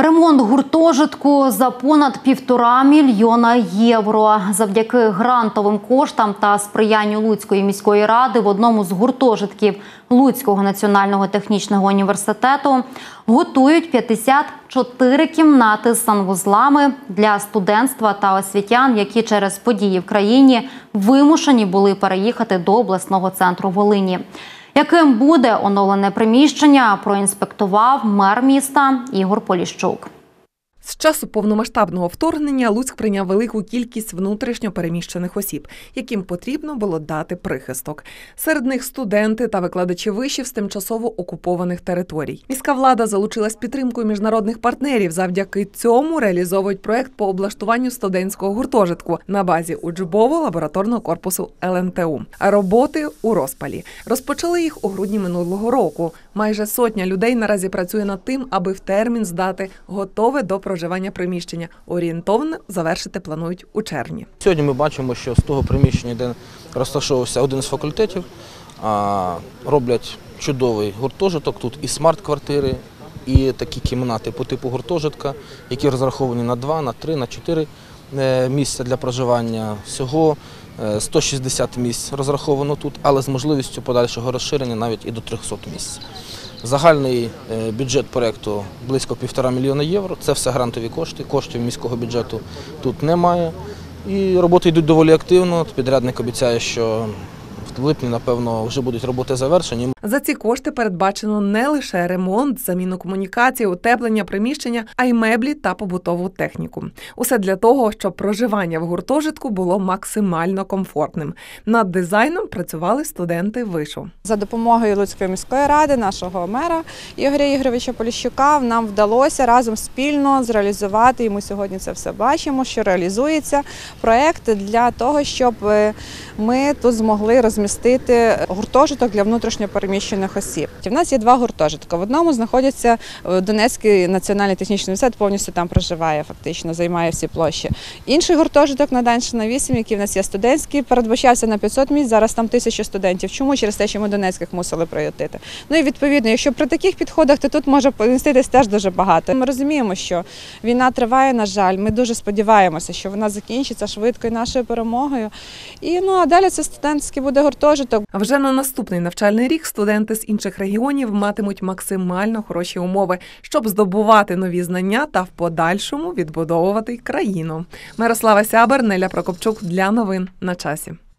Ремонт гуртожитку за понад 1,5 мільйона євро. Завдяки грантовим коштам та сприянню Луцької міської ради в одному з гуртожитків Луцького національного технічного університету готують 54 кімнати з санвузлами для студентства та освітян, які через події в країні вимушені були переїхати до обласного центру Волині. Яким буде оновлене приміщення, проінспектував мер міста Ігор Поліщук. З часу повномасштабного вторгнення Луцьк прийняв велику кількість внутрішньо переміщених осіб, яким потрібно було дати прихисток. Серед них студенти та викладачі вишів з тимчасово окупованих територій. Міська влада залучилась підтримкою міжнародних партнерів. Завдяки цьому реалізовують проєкт по облаштуванню студентського гуртожитку на базі учбово-лабораторного корпусу ЛНТУ. А роботи у розпалі. Розпочали їх у грудні минулого року. Майже сотня людей наразі працює над тим, аби в термін здати готове до проживання приміщення. Орієнтовно завершити планують у червні. Сьогодні ми бачимо, що з того приміщення, де розташовувався один з факультетів, роблять чудовий гуртожиток. Тут і смарт-квартири, і такі кімнати по типу гуртожитка, які розраховані на 2, на 3, на 4 місця для проживання. Всього 160 місць розраховано тут, але з можливістю подальшого розширення навіть і до 300 місць. Загальний бюджет проєкту близько 1,5 мільйона євро. Це все грантові кошти, коштів міського бюджету тут немає. І роботи йдуть доволі активно. Підрядник обіцяє, що в липні, напевно, вже будуть роботи завершені. За ці кошти передбачено не лише ремонт, заміну комунікацій, утеплення приміщення, а й меблі та побутову техніку. Усе для того, щоб проживання в гуртожитку було максимально комфортним. Над дизайном працювали студенти вишу. За допомогою Луцької міської ради, нашого мера Ігоря Ігоровича Поліщука, нам вдалося разом спільно зреалізувати, і ми сьогодні це все бачимо, що реалізується проєкт для того, щоб ми тут змогли розмістити гуртожиток для внутрішньо переміщених осіб. У нас є 2 гуртожитки. В одному знаходиться Донецький національний технічний університет, повністю там проживає, фактично, займає всі площі. Інший гуртожиток на Данщина 8, який в нас є студентський, передбачався на 500 місць, зараз там 1000 студентів. Чому? Через те, що ми Донецьких мусили приютити. Ну і відповідно, якщо при таких підходах, то тут може поміститись теж дуже багато. Ми розуміємо, що війна триває, на жаль, ми дуже сподіваємося, що вона закінчиться швидко і нашою перемогою. А далі це студентський буде гуртожиток. А вже на наступний навчальний рік студенти з інших регіонів матимуть максимально хороші умови, щоб здобувати нові знання та в подальшому відбудовувати країну. Мирослава Сябер, Неля Прокопчук для новин на часі.